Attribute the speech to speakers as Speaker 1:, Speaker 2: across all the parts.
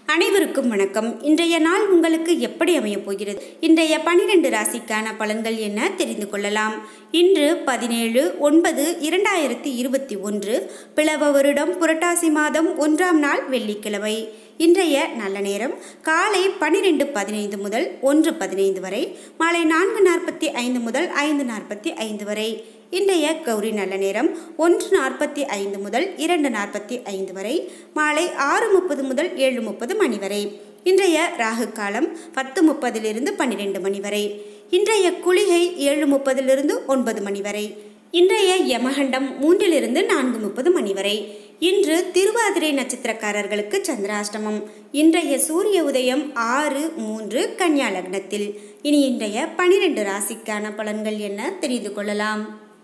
Speaker 1: அனைவருக்கும் வணக்கம். இன்றைய நாள் உங்களுக்கு எப்படி அமையப் போகிறது? இன்றைய 12 ராசிக்கான பலன்கள் என்ன தெரிந்து கொள்ளலாம். இன்று 17/9/2021 பிளவ வருடம் புரட்டாசி மாதம் 1ஆம் நாள் வெள்ளிக்கிழமை. இன்றைய நல்ல நேரம் காலை 12:15 முதல் 1:15 வரை, மாலை 4:45 முதல் 5:45 வரை. இன்றைய கௌரி நல்ல நேரம் 1:45 முதல் 2:45 வரை, மாலை 6:30 முதல் 7:30 மணி வரை. இன்றைய ராகு காலம் 10:30 12 மணி வரை. இன்றைய குளிகை 7:30 9 மணி வரை. இன்றைய யமகண்டம் 3 4:30 மணி வரை. இன்று திருவாதிரை நட்சத்திரக்காரர்களுக்கு சந்திராஷ்டமம். இன்றைய சூரிய உதயம் 6:03 கன்னியா லக்னத்தில். இனி இன்றைய 12 ராசிக்கான பலன்கள் என்ன தெரிந்து கொள்ளலாம்.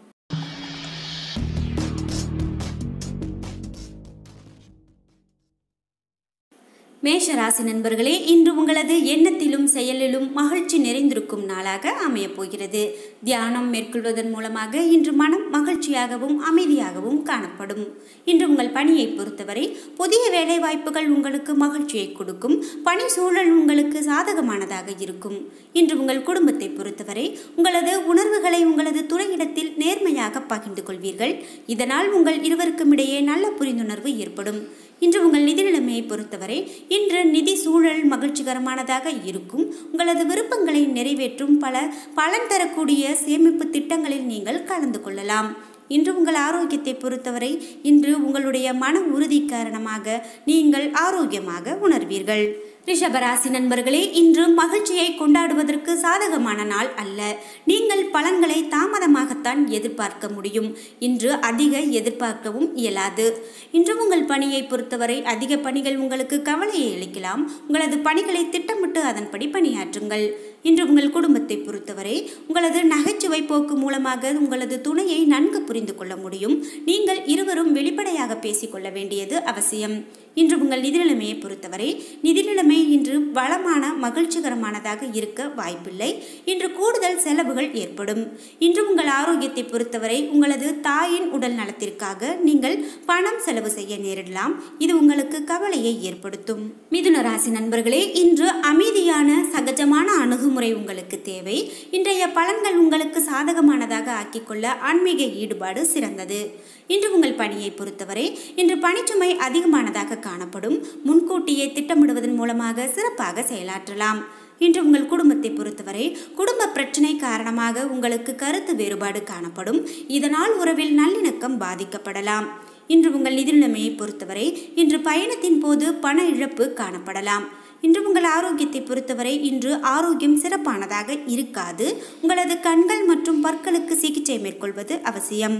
Speaker 1: மேஷ ராசி நண்பர்களே, இன்று உங்களது எண்ணத்திலும் செயலிலும் மகிழ்ச்சி நிறைந்திருக்கும் நாளாக அமையப் போகிறது. தியானம் மேற்கொள்வதன் மூலமாக இன்று மனம் மகிழ்ச்சியாகவும் அமைதியாகவும் காணப்படும். இன்று உங்கள் பணியை பொறுத்தவரை புதிய வேலை வாய்ப்புகள் உங்களுக்கு மகிழ்ச்சியை கொடுக்கும். பணி சூழல் உங்களுக்கு சாதகமானதாக இருக்கும். இன்று உங்கள் குடும்பத்தை பொறுத்தவரை உங்களது உணர்வுகளை உங்களது துணையிடத்தில் நேர்மையாக பகிர்ந்து கொள்வீர்கள். இதனால் உங்கள் இருவருக்கும் இடையே நல்ல புரிந்துணர்வு ஏற்படும். இன்று உங்கள் நிதி நிலைமையை பொறுத்தவரை இன்று நிதி சூழல் மகிழ்ச்சிகரமானதாக இருக்கும். உங்களது விருப்பங்களை நிறைவேற்றும் பலன் தரக்கூடிய சேமிப்பு திட்டங்களில் நீங்கள் கலந்து கொள்ளலாம். இன்று உங்கள் ஆரோக்கியத்தை பொறுத்தவரை இன்று உங்களுடைய மன உறுதி காரணமாக நீங்கள் ஆரோக்கியமாக உணர்வீர்கள். ரிஷபராசி நண்பர்களே, இன்று மகிழ்ச்சியை கொண்டாடுவதற்கு சாதகமான நாள் அல்ல. நீங்கள் பலன்களை தாமதமாகத்தான் எதிர்பார்க்க முடியும். இன்று அதிக எதிர்பார்க்கவும் இயலாது. இன்று உங்கள் பணியை பொறுத்தவரை அதிக பணிகள் உங்களுக்கு கவலையை அளிக்கலாம். உங்களது பணிகளை திட்டமிட்டு அதன்படி பணியாற்றுங்கள். இன்று உங்கள் குடும்பத்தை பொறுத்தவரை உங்களது நகைச்சுவை போக்கு மூலமாக உங்களது துணையை நன்கு புரிந்து கொள்ள முடியும். நீங்கள் இருவரும் வெளிப்படையாக பேசிக்கொள்ள வேண்டியது அவசியம். இன்று உங்கள் நிதி நிலைமையை பொறுத்தவரை நிதி நிலைமை இன்று வளமான மகிழ்ச்சிகரமானதாக இருக்க வாய்ப்பில்லை. இன்று கூடுதல் செலவுகள் ஏற்படும். இன்று உங்கள் ஆரோக்கியத்தை பொறுத்தவரை உங்களது தாயின் உடல் நலத்திற்காக நீங்கள் பணம் செலவு செய்ய நேரிடலாம். இது உங்களுக்கு கவலையை ஏற்படுத்தும். மிதுன ராசி நண்பர்களே, இன்று அமைதியான சகஜமான அணுகுமுறை உங்களுக்கு தேவை. இன்றைய பலன்கள் உங்களுக்கு சாதகமானதாக ஆக்கிக்கொள்ள ஆன்மீக ஈடுபாடு சிறந்தது. இன்று உங்கள் பணியை பொறுத்தவரை இன்று பணிச்சுமை அதிகமானதாக காணப்படும். முன்கூட்டியே திட்டமிடுவதன் மூலமாக சிறப்பாக செயலாற்றலாம். இன்று உங்கள் குடும்பத்தை பொறுத்தவரை குடும்ப பிரச்சனை காரணமாக உங்களுக்கு கருத்து வேறுபாடு காணப்படும். இதனால் உறவில் நல்லிணக்கம் பாதிக்கப்படலாம். இன்று உங்கள் நிதி நிலைமையை பொறுத்தவரை இன்று பயணத்தின் போது பண இழப்பு காணப்படலாம். இன்று உங்கள் ஆரோக்கியத்தை பொறுத்தவரை இன்று ஆரோக்கியம் சிறப்பானதாக இருக்காது. உங்களது கண்கள் மற்றும் பற்களுக்கு சிகிச்சை மேற்கொள்வது அவசியம்.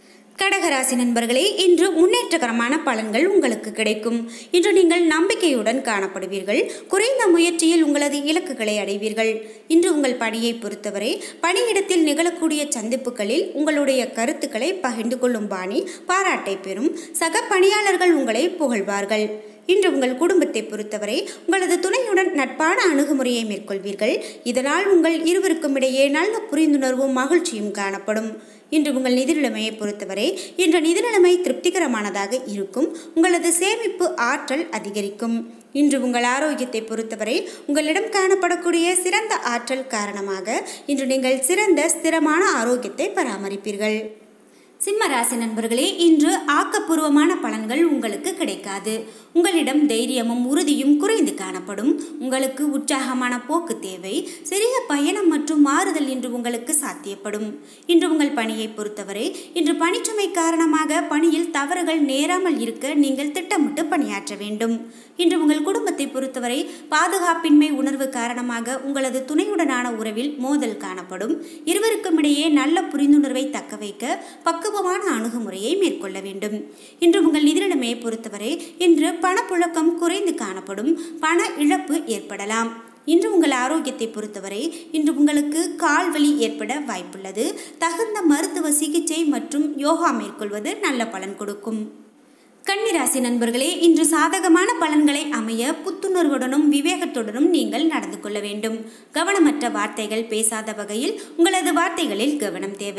Speaker 1: கடகராசி நண்பர்களே, இன்று முன்னேற்றகரமான பலன்கள் உங்களுக்கு கிடைக்கும். இன்று நீங்கள் நம்பிக்கையுடன் காணப்படுவீர்கள். குறைந்த முயற்சியில் உங்களது இலக்குகளை அடைவீர்கள். இன்று உங்கள் பணியை பொறுத்தவரை பணியிடத்தில் நிகழக்கூடிய சந்திப்புகளில் உங்களுடைய கருத்துக்களை பகிர்ந்து கொள்ளும் பாணி பாராட்டை பெறும். சக பணியாளர்கள் உங்களை புகழ்வார்கள். இன்று உங்கள் குடும்பத்தை பொறுத்தவரை உங்களது துணையுடன் நட்பான அணுகுமுறையை மேற்கொள்வீர்கள். இதனால் உங்கள் இருவருக்கும் இடையே நல்ல புரிந்துணர்வும் மகிழ்ச்சியும் காணப்படும். இன்று உங்கள் நிதி நிலைமையை பொறுத்தவரை இன்று நிதி நிலைமை திருப்திகரமானதாக இருக்கும். உங்களது சேமிப்பு ஆற்றல் அதிகரிக்கும். இன்று உங்கள் ஆரோக்கியத்தை பொறுத்தவரை உங்களிடம் காணப்படக்கூடிய சிறந்த ஆற்றல் காரணமாக இன்று நீங்கள் ஸ்திரமான ஆரோக்கியத்தை பராமரிப்பீர்கள். சிம்ம ராசி நண்பர்களே, இன்று ஆக்கப்பூர்வமான பலன்கள் உங்களுக்கு கிடைக்காது. உங்களிடம் தைரியமும் உறுதியும் குறைந்து காணப்படும். உங்களுக்கு உற்சாகமான போக்கு தேவை. சிறிய பயணம் மற்றும் மாறுதல் இன்று உங்களுக்கு சாத்தியப்படும். இன்று உங்கள் பணியை பொறுத்தவரை இன்று பணிச்சுமை காரணமாக பணியில் தவறுகள் நேராமல் இருக்க நீங்கள் திட்டமிட்டு பணியாற்ற வேண்டும். இன்று உங்கள் குடும்பத்தை பொறுத்தவரை பாதுகாப்பின்மை உணர்வு காரணமாக உங்களது துணையுடனான உறவில் மோதல் காணப்படும். இருவருக்கும் இடையே நல்ல புரிந்துணர்வை தக்க வைக்க பக்குவமான அணுகுமுறையை மேற்கொள்ள வேண்டும். இன்று உங்கள் நிதி நிலைமையை பொறுத்தவரை இன்று பணப்புழக்கம் குறைந்து காணப்படும். பண இழப்பு ஏற்படலாம். இன்று உங்கள் ஆரோக்கியத்தை பொறுத்தவரை இன்று உங்களுக்கு கால் வலி ஏற்பட வாய்ப்புள்ளது. தகுந்த மருத்துவ சிகிச்சை மற்றும் யோகா மேற்கொள்வது நல்ல பலன் கொடுக்கும். கன்னிராசி நண்பர்களே, இன்று சாதகமான பலன்களை அமைய புத்துணர்வுடனும் விவேகத்துடனும் நீங்கள் நடந்து கொள்ள வேண்டும். கவனமற்ற வார்த்தைகள் பேசாத வகையில் உங்களது வார்த்தைகளில் கவனம் தேவை.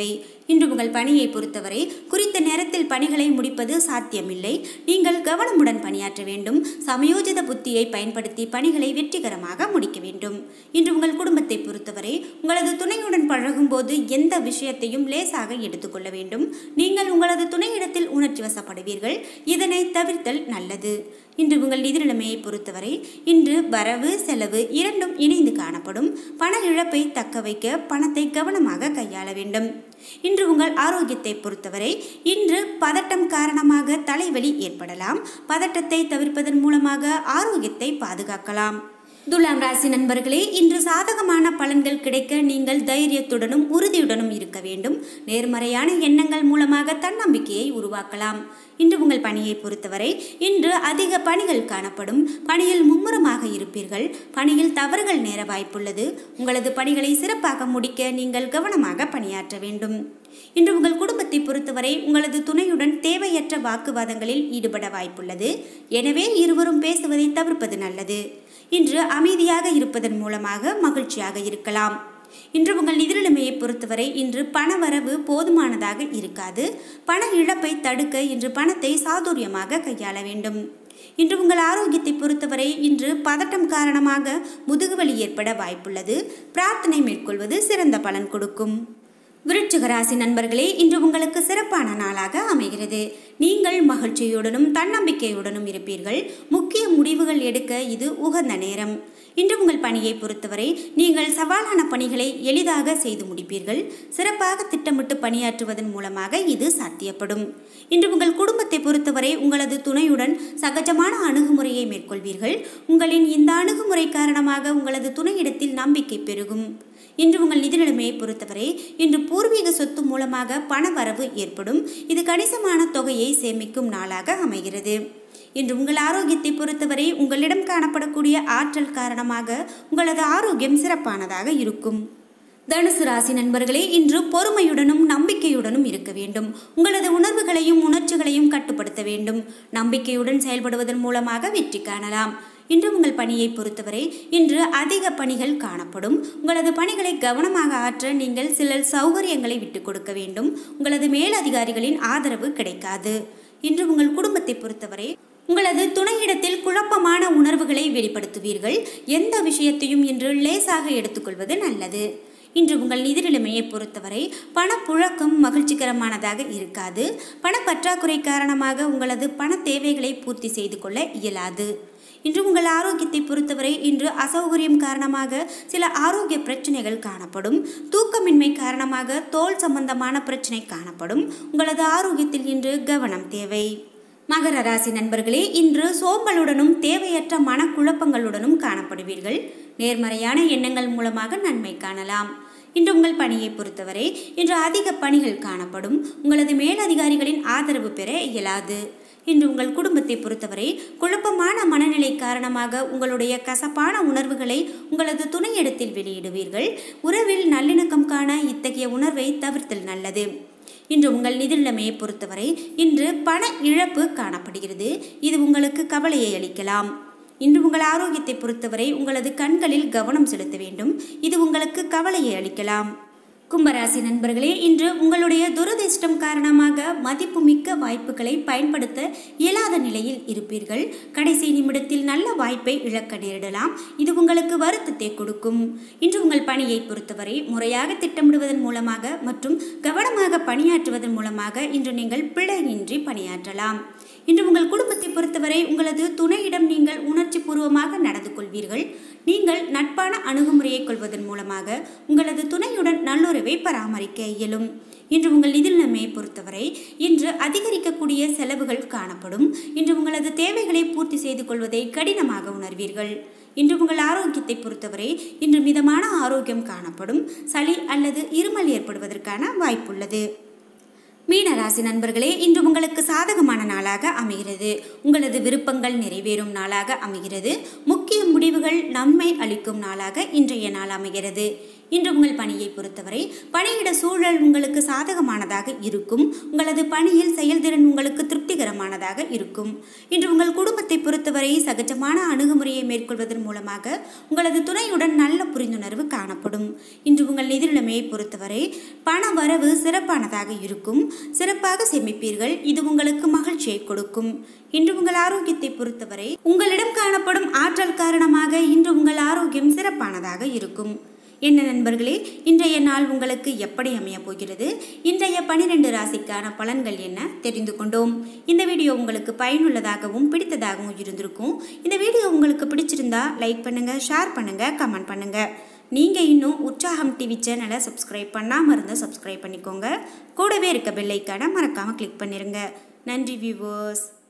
Speaker 1: இன்று உங்கள் பணியை பொறுத்தவரை குறித்த நேரத்தில் பணிகளை முடிப்பது சாத்தியமில்லை. நீங்கள் கவனமுடன் பணியாற்ற வேண்டும். சமயோஜித புத்தியை பயன்படுத்தி பணிகளை வெற்றிகரமாக முடிக்க வேண்டும். இன்று உங்கள் குடும்பத்தை பொறுத்தவரை உங்களது துணையுடன் பழகும் போது எந்த விஷயத்தையும் லேசாக எடுத்துக்கொள்ள வேண்டும். நீங்கள் உங்களது துணையிடத்தில் உணர்ச்சி வசப்படுவீர்கள். இதனை தவிர்த்தல் நல்லது. இன்று உங்கள் நிதி நிலைமையை பொறுத்தவரை இன்று வரவு செலவு இரண்டும் இணைந்து காணப்படும். பண இழப்பை தக்க வைக்க பணத்தை கவனமாக கையாள வேண்டும். இன்று உங்கள் ஆரோக்கியத்தை பொறுத்தவரை இன்று பதட்டம் காரணமாக தலைவலி ஏற்படலாம். பதட்டத்தை தவிர்ப்பதன் மூலமாக ஆரோக்கியத்தை பாதுகாக்கலாம். துலாம் ராசி நண்பர்களே, இன்று சாதகமான பலன்கள் கிடைக்க நீங்கள் தைரியத்துடனும் உறுதியுடனும் இருக்க வேண்டும். நேர்மறையான எண்ணங்கள் மூலமாக தன்னம்பிக்கையை உருவாக்கலாம். இன்று உங்கள் பணியை பொறுத்தவரை இன்று அதிக பணிகள் காணப்படும். பணியில் மும்முரமாக இருப்பீர்கள். பணியில் தவறுகள் நேர வாய்ப்புள்ளது. உங்களது பணிகளை சிறப்பாக முடிக்க நீங்கள் கவனமாக பணியாற்ற வேண்டும். இன்று உங்கள் குடும்பத்தை பொறுத்தவரை உங்களது துணையுடன் தேவையற்ற வாக்குவாதங்களில் ஈடுபட வாய்ப்புள்ளது. எனவே இருவரும் பேசுவதை தவிர்ப்பது நல்லது. இன்று அமைதியாக இருப்பதன் மூலமாக மகிழ்ச்சியாக இருக்கலாம். இன்று உங்கள் நிதி நிலைமையை பொறுத்தவரை இன்று பண வரவு போதுமானதாக இருக்காது. பண இழப்பை தடுக்க இன்று பணத்தை சாதுரியமாக கையாள வேண்டும். இன்று உங்கள் ஆரோக்கியத்தை பொறுத்தவரை இன்று பதட்டம் காரணமாக முதுகுவலி ஏற்பட வாய்ப்புள்ளது. பிரார்த்தனை மேற்கொள்வது சிறந்த பலன் கொடுக்கும். விருச்சிக ராசி நண்பர்களே, இன்று உங்களுக்கு சிறப்பான நாளாக அமைகிறது. நீங்கள் மகிழ்ச்சியுடனும் தன்னம்பிக்கையுடனும் இருப்பீர்கள். முக்கிய முடிவுகள் எடுக்க இது உகந்த நேரம். இன்று உங்கள் பணியை பொறுத்தவரை நீங்கள் சவாலான பணிகளை எளிதாக செய்து முடிப்பீர்கள். சிறப்பாக திட்டமிட்டு பணியாற்றுவதன் மூலமாக இது சாத்தியப்படும். இன்று உங்கள் குடும்பத்தை பொறுத்தவரை உங்களது துணையுடன் சகஜமான அணுகுமுறையை மேற்கொள்வீர்கள். உங்களின் இந்த அணுகுமுறை காரணமாக உங்களது துணையிடத்தில் நம்பிக்கை பெருகும். இன்று உங்கள் நிதி நிலைமையை பொறுத்தவரை இன்று பூர்வீக சொத்து மூலமாக பண வரவு ஏற்படும். இது கணிசமான தொகையை சேமிக்கும் நாளாக அமைகிறது. இன்று உங்கள் ஆரோக்கியத்தை பொறுத்தவரை உங்களிடம் காணப்படக்கூடிய ஆற்றல் காரணமாக உங்களது ஆரோக்கியம் சிறப்பானதாக இருக்கும். தனுசு ராசி நண்பர்களே, இன்று பொறுமையுடனும் நம்பிக்கையுடனும் இருக்க வேண்டும். உங்களது உணர்வுகளையும் உணர்ச்சிகளையும் கட்டுப்படுத்த வேண்டும். நம்பிக்கையுடன் செயல்படுவதன் மூலமாக வெற்றி காணலாம். இன்று உங்கள் பணியை பொறுத்தவரை இன்று அதிக பணிகள் காணப்படும். உங்களது பணிகளை கவனமாக ஆற்ற நீங்கள் சில சௌகரியங்களை விட்டுக் கொடுக்க வேண்டும். உங்களது மேலதிகாரிகளின் ஆதரவு கிடைக்காது. இன்று உங்கள் குடும்பத்தை பொறுத்தவரை உங்களது துணையிடத்தில் குழப்பமான உணர்வுகளை வெளிப்படுத்துவீர்கள். எந்த விஷயத்தையும் இன்று லேசாக எடுத்துக்கொள்வது நல்லது. இன்று உங்கள் நிதி நிலைமையை பொறுத்தவரை பணப்புழக்கம் மகிழ்ச்சிகரமானதாக இருக்காது. பணப்பற்றாக்குறை காரணமாக உங்களது பண தேவைகளை பூர்த்தி செய்து கொள்ள இயலாது. இன்று உங்கள் ஆரோக்கியத்தை பொறுத்தவரை இன்று அசௌகரியம் காரணமாக சில ஆரோக்கிய பிரச்சனைகள் காணப்படும். தூக்கமின்மை காரணமாக தோல் சம்பந்தமான பிரச்சனை காணப்படும். உங்களது ஆரோக்கியத்தில் இன்று கவனம் தேவை. மகர ராசி நண்பர்களே, இன்று சோம்பலுடனும் தேவையற்ற மனக்குழப்பங்களுடனும் காணப்படுவீர்கள். நேர்மறையான எண்ணங்கள் மூலமாக நன்மை காணலாம். இன்று உங்கள் பணியை பொறுத்தவரை இன்று அதிக பணிகள் காணப்படும். உங்களது மேலதிகாரிகளின் ஆதரவு பெற இயலாது. இன்று உங்கள் குடும்பத்தை பொறுத்தவரை குழப்பமான மனநிலை காரணமாக உங்களுடைய கசப்பான உணர்வுகளை உங்களது துணையிடத்தில் வெளியிடுவீர்கள். உறவில் நல்லிணக்கம் காண இத்தகைய உணர்வை தவிர்த்தல் நல்லது. இன்று உங்கள் நிதி நிலைமையை பொறுத்தவரை இன்று பண இழப்பு காணப்படுகிறது. இது உங்களுக்கு கவலையை அளிக்கலாம். இன்று உங்கள் ஆரோக்கியத்தை பொறுத்தவரை உங்களது கண்களில் கவனம் செலுத்த வேண்டும். இது உங்களுக்கு கவலையை அளிக்கலாம். கும்பராசி நண்பர்களே, இன்று உங்களுடைய துரதிர்ஷ்டம் காரணமாக மதிப்புமிக்க வாய்ப்புகளை பயன்படுத்த இயலாத நிலையில் இருப்பீர்கள். கடைசி நிமிடத்தில் நல்ல வாய்ப்பை இழக்க நேரிடலாம். இது உங்களுக்கு வருத்தத்தை கொடுக்கும். இன்று உங்கள் பணியை பொறுத்தவரை முறையாக திட்டமிடுவதன் மூலமாக மற்றும் கவனமாக பணியாற்றுவதன் மூலமாக இன்று நீங்கள் பிழையின்றி பணியாற்றலாம். இன்று உங்கள் குடும்பத்தை பொறுத்தவரை உங்களது துணையிடம் நீங்கள் உணர்ச்சி பூர்வமாக நடந்து கொள்வீர்கள். நீங்கள் நட்பான அணுகுமுறையை கொள்வதன் மூலமாக உங்களது துணையுடன் நல்லுறவை பராமரிக்க இயலும். இன்று உங்கள் நிதி நிலைமையை பொறுத்தவரை இன்று அதிகரிக்கக்கூடிய செலவுகள் காணப்படும். இன்று உங்களது தேவைகளை பூர்த்தி செய்து கொள்வதை கடினமாக உணர்வீர்கள். இன்று உங்கள் ஆரோக்கியத்தை பொறுத்தவரை இன்று மிதமான ஆரோக்கியம் காணப்படும். சளி அல்லது இருமல் ஏற்படுவதற்கான வாய்ப்புள்ளது. மீனராசி நண்பர்களே, இன்று உங்களுக்கு சாதகமான நாளாக அமைகிறது. உங்களது விருப்பங்கள் நிறைவேறும் நாளாக அமைகிறது. முக்கிய முக்கிய முடிவுகள் நன்மை அளிக்கும் நாளாக இன்றைய நாள் அமைகிறது. இன்று உங்கள் பணியை பொறுத்தவரை பணியிட சூழல் உங்களுக்கு சாதகமானதாக இருக்கும். உங்களது பணியில் செயல்திறன் உங்களுக்கு திருப்திகரமானதாக இருக்கும். இன்று உங்கள் குடும்பத்தை பொறுத்தவரை சகஜமான அணுகுமுறையை மேற்கொள்வதன் மூலமாக உங்களது துணையுடன் நல்ல புரிந்துணர்வு காணப்படும். இன்று உங்கள் நிதி நிலைமையை பொறுத்தவரை பண வரவு சிறப்பானதாக இருக்கும். சிறப்பாக சேமிப்பீர்கள். இது உங்களுக்கு மகிழ்ச்சியை கொடுக்கும். இன்று உங்கள் ஆரோக்கியத்தை பொறுத்தவரை உங்களிடம் காணப்படும் ஆற்றல் காரணமாக இன்று உங்கள் ஆரோக்கியம் சிறப்பானதாக இருக்கும். என்ன நண்பர்களே, இன்றைய நாள் உங்களுக்கு எப்படி அமைய போகிறது? இன்றைய 12 ராசிக்கான பலன்கள் என்ன தெரிந்து கொண்டோம். இந்த வீடியோ உங்களுக்கு பயனுள்ளதாகவும் பிடித்ததாகவும் இருந்திருக்கும். இந்த வீடியோ உங்களுக்கு பிடிச்சிருந்தா லைக் பண்ணுங்க, ஷேர் பண்ணுங்க, கமெண்ட் பண்ணுங்க. நீங்கள் இன்னும் உற்சாகம் டிவி சேனலை சப்ஸ்கிரைப் பண்ணாமல் இருந்தால் சப்ஸ்கிரைப் பண்ணிக்கோங்க. கூடவே இருக்க பெல் ஐக்கானை மறக்காமல் கிளிக் பண்ணிருங்க. நன்றி வியூவர்ஸ்.